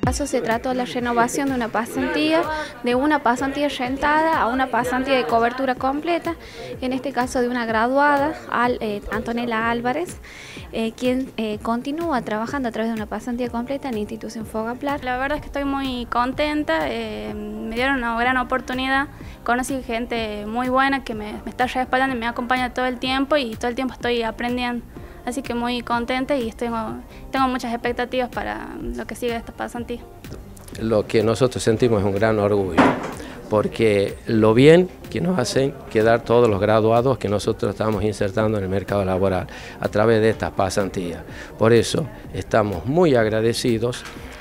caso se trató de la renovación de una pasantía rentada a una pasantía de cobertura completa, en este caso de una graduada, Antonella Álvarez, quien continúa trabajando a través de una pasantía completa en la institución Fogaplar. La verdad es que estoy muy contenta, me dieron una gran oportunidad, conocí gente muy buena que me está respaldando y me acompaña todo el tiempo y todo el tiempo estoy aprendiendo. Así que muy contenta y tengo muchas expectativas para lo que sigue de esta pasantía. Lo que nosotros sentimos es un gran orgullo, porque lo bien que nos hacen quedar todos los graduados que nosotros estamos insertando en el mercado laboral a través de estas pasantías. Por eso estamos muy agradecidos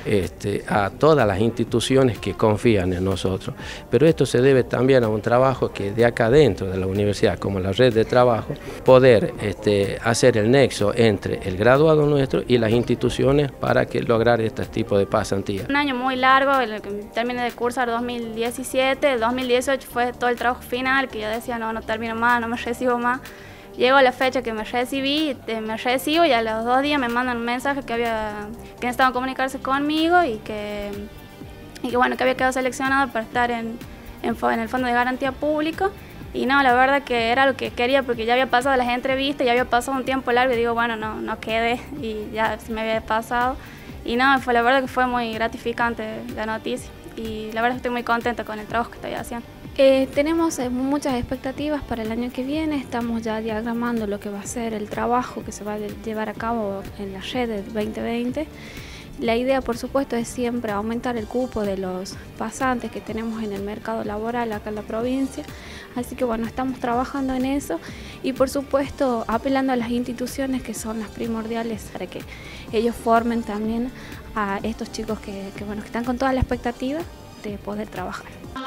a todas las instituciones que confían en nosotros, pero esto se debe también a un trabajo que de acá dentro de la universidad, como la red de trabajo, poder hacer el nexo entre el graduado nuestro y las instituciones para lograr este tipo de pasantías. Un año muy largo, terminé de cursar 2017, el 2018 fue todo el trabajo final, que yo decía no termino más, no me recibo más. Llegó la fecha que me recibo y a los 2 días me mandan un mensaje que necesitaban comunicarse conmigo y que bueno, que había quedado seleccionado para estar en el Fondo de Garantía Público. Y no, la verdad que era lo que quería porque ya había pasado las entrevistas, ya había pasado un tiempo largo y digo, bueno, no quedé y ya se me había pasado. Y no, la verdad que fue muy gratificante la noticia y la verdad que estoy muy contenta con el trabajo que estoy haciendo. Tenemos muchas expectativas para el año que viene, estamos ya diagramando lo que va a ser el trabajo que se va a llevar a cabo en la red del 2020. La idea, por supuesto, es siempre aumentar el cupo de los pasantes que tenemos en el mercado laboral acá en la provincia. Así que bueno, estamos trabajando en eso y por supuesto apelando a las instituciones que son las primordiales para que ellos formen también a estos chicos que están con toda la expectativa de poder trabajar.